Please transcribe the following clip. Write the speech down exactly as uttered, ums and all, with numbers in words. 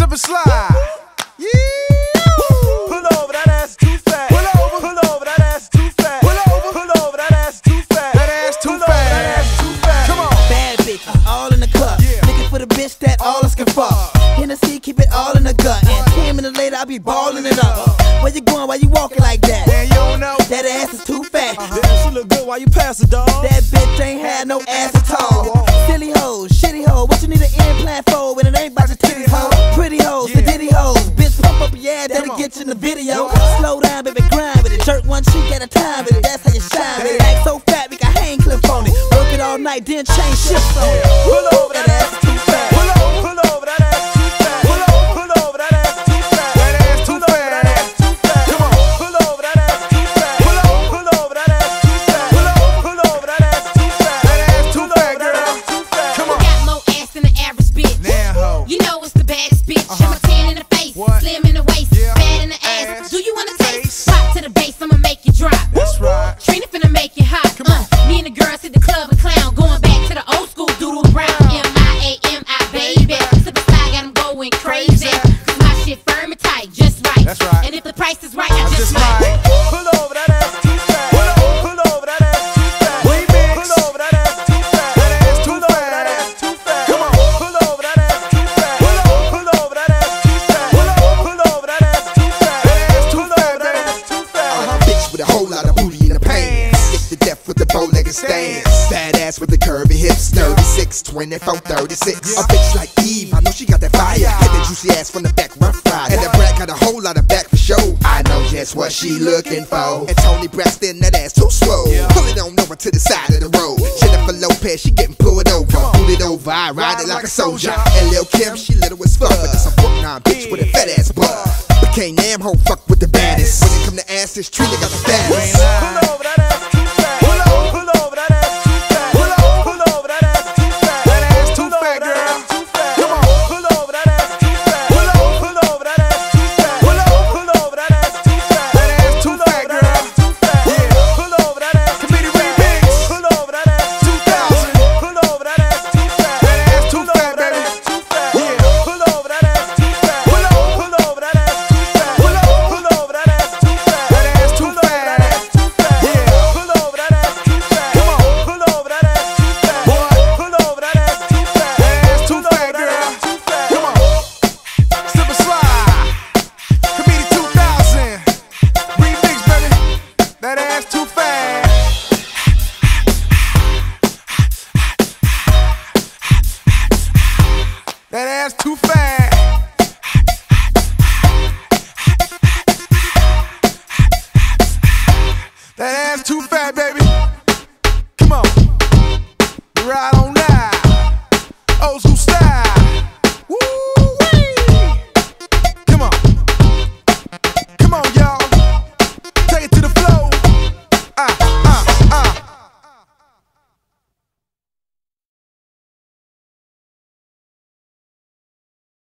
Slip and slide. Yeah. Pull over, that ass too fat. Pull over. Pull over, that ass too fat. Pull over. Pull over, that ass too fat. That ass too Pull over, fat. that ass too fat. Come on. Bad bitches, all in the cup. Yeah. Looking for the bitch that all us can fuck. Hennessy, keep it all in the gut. And ten minutes later, I be balling it up. Where you going? Why you walking like that? Man, you don't know. That ass is too fat. Damn, she look good while you pass it, dog. That bitch ain't had no ass at all. Silly hoes, shitty hoes. What you need an implant for when it ain't about your titties, hoe? Pretty hoes, the ditty hoes. Bitch, pump up your ass, that'll get you in the video. Slow down, baby, grind with it. Jerk one cheek at a time with it. That's how you shine with it. Act so fat, we got hang clip on it. Work it all night, then change shifts on it. Pull over, that ass is too fat. Pull over, pull over, that ass too fat. Pull over, pull over, that ass too fat. That ass too fat. That ass too fat. Come on. Pull over, that ass too fat. Pull over, pull over, that ass too fat. Pull over, pull over, that ass too fat. That ass too fat, girl. Come on. Got more ass than the average bitch. Now, ho. You know it's the baddest bitch. Uh-huh. I'm a tan in the face, What? slim in the waist, Yeah. fat in the ass. Ass. Do you wanna Face. taste? Pop to the base, I'ma make you drop. That's right. Trina finna make you hot. Come on. Uh, me and the girls hit the club and clown, going back to the old school doodle brown. M I A M I, baby. Slip and slide, got 'em going crazy. Cause my shit firm and tight, just right. That's right. And if the price is right, I I just just might. might. Pull over, that ass too fat. Pull over, pull over, that ass too fat. Remix. Pull over, that ass too fat. That ass too Pull over, fat. that ass too fat. Come on. Pull over, that ass too fat. Pull over, pull over, that ass too fat. Pull over, pull over, that ass too fat. That ass too Pull over, fat, that baby. ass too fat. Uh-huh, bitch with a whole lot of booty in the pants. Stick to death with the bow-legged stance. Badass with the curvy hips, thirty-six, twenty-four, thirty-six. A bitch like Eve, I know she got that fire. Hit that juicy ass from the back, rough ride. And the brat got a whole lot of back for show. I know just what she looking for. And Tony Braxton, that ass too swole. Pull it on over to the side of the road. Jennifer Lopez, she getting pulled over. Pull it over, I ride it like a soldier. And Lil Kim, she little as fuck, but that's a Brooklyn bitch with a fat ass butt. But can't damn hoe fuck with the baddest. When it come to ass, this Trina got the fattest. Pull over, that ass too fat. Pull over, pull over, that ass too fat. Pull over, pull over, that ass too fat. That ass too Pull over, fat, that girl. ass too fat. Come on. Pull over, that ass too fat. Pull over, pull over, that ass too fat. Pull over, pull over, that ass too fat. That ass too Pull over, fat, that girl. ass too fat. Yeah. Pull over, that ass too Committee fat. remix. Pull over, that ass two thousand. Pull over, that ass too fat. That ass too Pull fat, over, that baby. ass too fat. Yeah. Pull over, that ass too fat. Pull over. Pull over, that ass too fat. Pull over, pull over, that ass too fat. That ass too Pull over, fat. that ass too fat. Yeah. Pull over, that ass too fat. Come on. Pull over, that ass too fat. Boy. Pull over, that ass too fat. That ass too Pull over, fat, that girl. ass too fat. Come on. Slip and slide. Committee two thousand. Remix, baby. That ass too fat. That ass too fat. That ass too fat, baby. Come on. Ride on now. Old school style. Woo-wee. Come on. Come on, y'all. Take it to the floor. Ah.